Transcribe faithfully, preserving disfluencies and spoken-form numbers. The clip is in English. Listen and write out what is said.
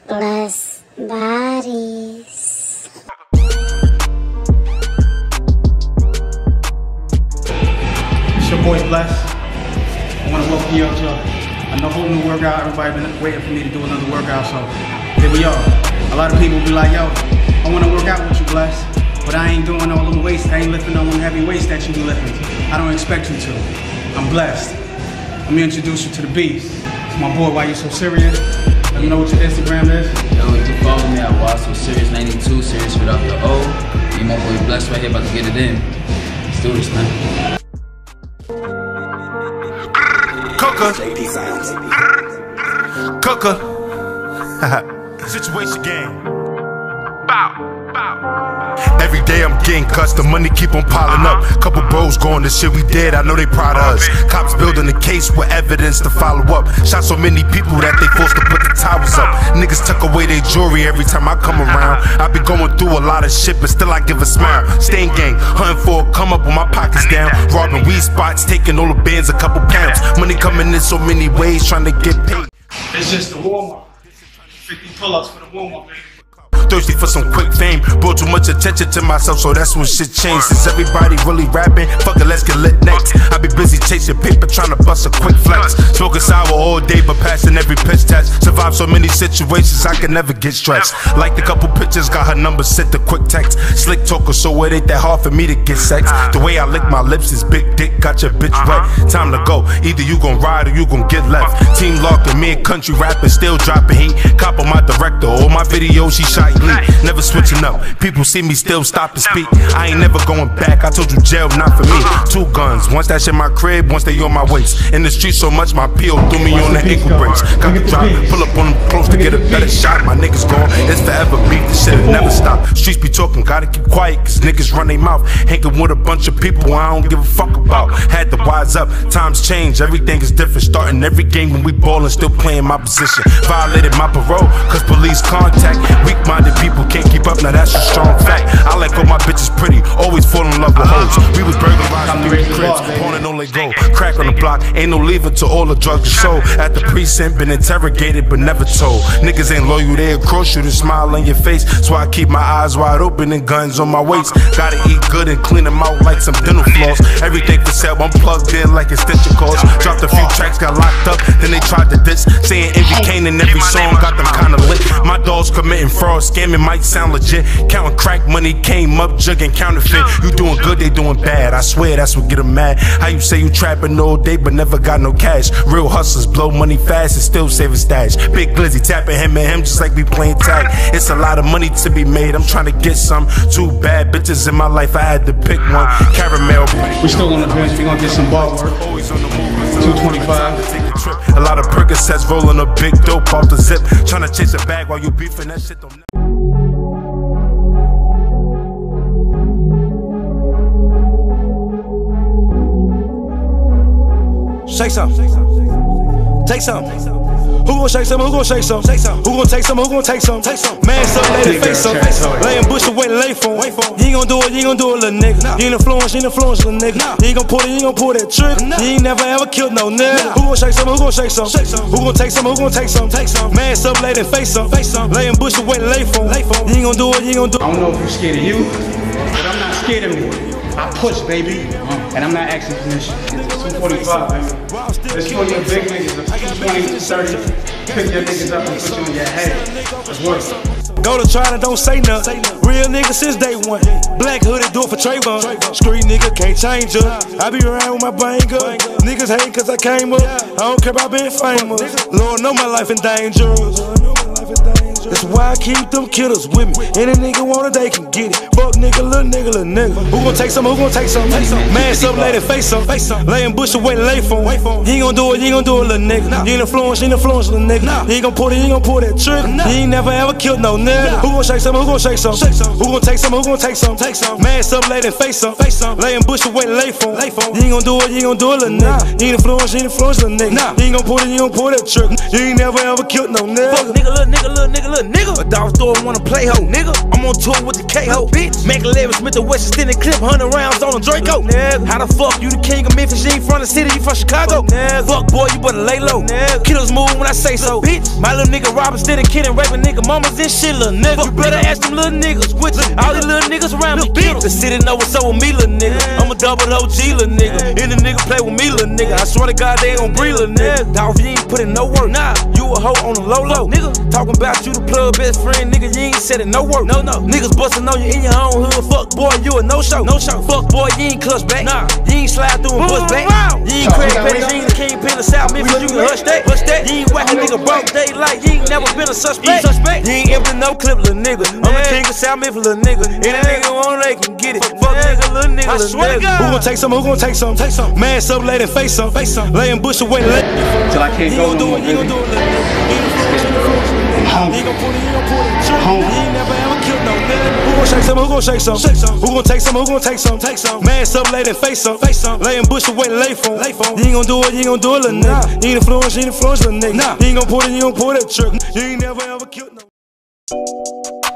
Bless bodies. It's your boy Bless. I want to welcome you up to a, a whole new workout. Everybody been waiting for me to do another workout, so here we are. A lot of people be like, yo, I want to work out with you, Bless, but I ain't doing all them weights. I ain't lifting all them heavy weights that you be lifting. I don't expect you to. I'm blessed. Let me introduce you to the beast. It's my boy, Why You So Serious? Let me know what your Instagram is. Yo, you can follow me at Why So Serious ninety-two, serious without the O. Me and my boy Bless right here about to get it in. Let's do this, man. Cooker. Cooker. Situation game. Bow. Bow. Every day I'm getting cussed, the money keep on piling up. Couple bros going, the shit we did, I know they proud of us. Cops building a case with evidence to follow up. Shot so many people that they forced to put the towers up. Niggas tuck away their jewelry every time I come around. I be going through a lot of shit, but still I give a smile. Stain gang, hunting for a come up with my pockets down. Robbing weed spots, taking all the bands, a couple pounds. Money coming in so many ways, trying to get paid. It's just the warm-up. fifty pull-ups for the warm-up, baby. Thirsty for some quick fame, brought too much attention to myself, so that's when shit changed. Since everybody really rapping, fuck it, let's get lit next. I be busy chasing paper, trying to bust a quick flex. Smoking sour all day, but passing every pitch test. Survived so many situations, I can never get stressed. Liked a couple pictures, got her number, sent the quick text. Slick talker, so it ain't that hard for me to get sex. The way I lick my lips is big dick, got your bitch wet. Time to go, either you gon' ride or you gon' get left. Team locking, me and country rapping, still dropping heat. Cop on my director, all my videos, she shot elite. Never switching up, people see me still stop and speak. I ain't never going back, I told you jail not for me. Two guns, once that's in my crib, once they on my waist. In the street so much my P O threw me on the ankle brace. Got the drop, pull up on them close to get a better shot. My niggas gone, it's forever beef, this shit'll never stop. Streets be talking, gotta keep quiet, cause niggas run their mouth. Hanging with a bunch of people I don't give a fuck about. Had to wise up, times change, everything is different. Starting every game when we ballin', still playing my position. Violated my parole, cause police contact. Weak-minded people can't keep up, now that's a strong fact. I like all my bitches pretty, always fall in love with hoes. We was burglarizing three cribs, on and only go. Crack on the block, ain't no leaving till all the drugs are sold. At the precinct, been interrogated but never told. Niggas ain't loyal, they across you to smile on your face. So I keep my eyes wide open and guns on my waist. Gotta eat good and clean them out like some dental floss. Everything for sale, I'm plugged in like extension cords. Dropped a few tracks, got locked up, then they tried to diss. Saying Envy Kane in every song, got them kinda lit. My dogs committing fraud, scamming might sound legit. Counting crack money, came up, jugging counterfeit. You doing good, they doing bad. I swear that's what get them mad. How you say you trapping all day but never got no cash? Real hustlers blow money fast and still save a stash. Big Glizzy tapping him and him just like we playing tag. It's a lot of money to be made, I'm trying to get some. Two bad bitches in my life, I had to pick one. Caramel. We still on the bench, we gonna get some bar work. two twenty-five. A lot of Percocets rolling a big dope off the zip. Trying to chase a bag while you beefing, that shit don't. Shake some, take some. Who gon' shake some? Who gon' shake some? Who gon' take some? Who gon' take some? Man, so lay the face up. Laying bush away, lay for. You ain't gon' do it, you ain't gon' do it, little nigga. You ain't influence, you ain't influence, little nigga. You ain't gon' pull it, you ain't gon' pull that trick. You ain't never ever killed no nigga. Who gon' shake some? Who gon' shake some? Who gon' take some? Who gon' take some? Man, so lay the face up. Laying bush away, lay for. You ain't gon' do it, you ain't gon' do it. I don't know if you're scared of you, but I'm not scared of me. I push, baby, and I'm not asking permission. two forty-five, baby. It's for your big niggas, two twenty, two thirty. Pick your niggas up and put you in your head. Let's work. Go to China, don't say nothing. Real nigga since day one. Black hoodie, do it for Trayvon. Street nigga can't change up. I be around with my banger. Niggas hate cause I came up. I don't care about being famous. Lord know my life in danger. That's why I keep them killers with me. Any nigga want it, they can get it. Fuck nigga, little nigga, little nigga. Who gon' take some? Who gon' take some? Man, some lady face up. Laying bush away, lay for. You ain't gon' do it, you ain't gon' do it, little nigga. You ain't influence, you ain't influence, little nigga. You ain't gon' pull it, you ain't gon' pull that trick. You ain't never ever killed no nigga. Who gon' shake some? Who gon' shake some? Who gon' take some? Who gon' take some? Man, some lady face up. Laying bush away, lay for. You ain't gon' do it, you ain't gon' do it, little nigga. You ain't influence, you ain't influence, little nigga. You ain't gon' pull it, you ain't gon' pull that trick. You ain't never ever killed no nigga. Fuck nigga, little nigga, little little nigga, little nigga. A dog store wanna play ho, nigga. I'm on tour with the K-Ho, bitch. Mac eleven Smith and Wesson extended clip, one hundred rounds on a Draco. Nigga. How the fuck you the king of Memphis? You ain't from the city, you from Chicago. Nigga. Fuck boy, you better lay low. Nigga. Killers move when I say so, bitch. My little nigga robbing, steady kidding, raping nigga mamas and shit, little nigga. You better ask them little niggas, which all these little niggas around me, bitch. The city know what's up with me, little nigga. I'm a double O G, little nigga. Any nigga play with me, little nigga. I swear to God, they ain't gon' breathe, little nigga. Dog, you ain't put in no work, nah. You a hoe on the low low, nigga. Talking about you the plug best friend, nigga. You ain't said it no work, no no. Niggas bustin' on you in your own hood. Fuck boy, you a no show, no show. Fuck boy, you ain't clutch back, nah. You ain't slide through and bust back. You ain't Craig Petty, you ain't the kingpin of South Memphis. You can hush that, hush that. You ain't whack a nigga broke daylight. You ain't never been a suspect. suspect. You ain't empty no clip, little nigga. I'm the king of South Memphis, little nigga. Any nigga want they can get it. Fuck nigga, little nigga, I swear to God. Who gon' take some? Who gon' take some? Take some. Mass up, lay and face some. Face some. Laying bush away, lay. Till I can't go no more, baby. I'm hungry. Hungry. You ain't never ever killed no nigga. Who gon' shake some? Who gon' shake some? Shake some. Who gon' take some? Who gon' take some? Take some. Mass up, lay and face some. Face some. Laying bush away, lay phone. Lay phone. You ain't gon' do it. You ain't gon' do it, little nigga. You ain't influence. You ain't influence, little nigga. You ain't gon' pull it. You ain't gon' pull that trick. You ain't never ever killed no.